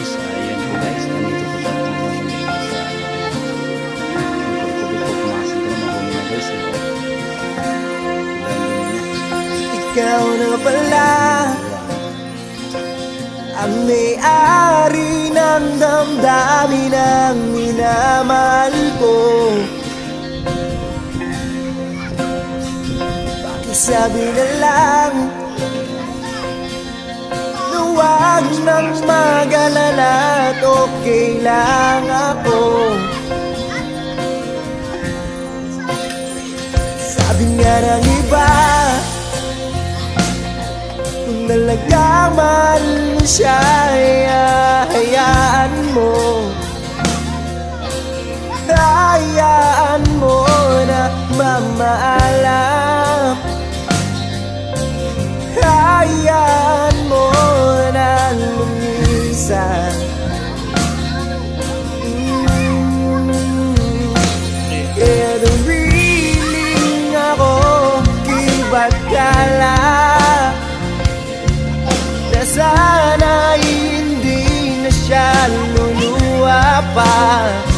guys, ayan po guys, nandito po tayo ngayon sa pagkubi po pumasok ko na mahuli na guys. Ikaw na pala ang may-ari ng damdamin ng minamahal ko. Pakisabi na lang na huwag nang mag-alala at okay lang ako. Sabi nga ng iba, kung talagang mahal mo siya, hayaan mo. Hayaan mo na mamaalam. Hayaan mo na lumisan. Kaya dumiling ako, kibat kala na sana hindi na siya luluwa pa.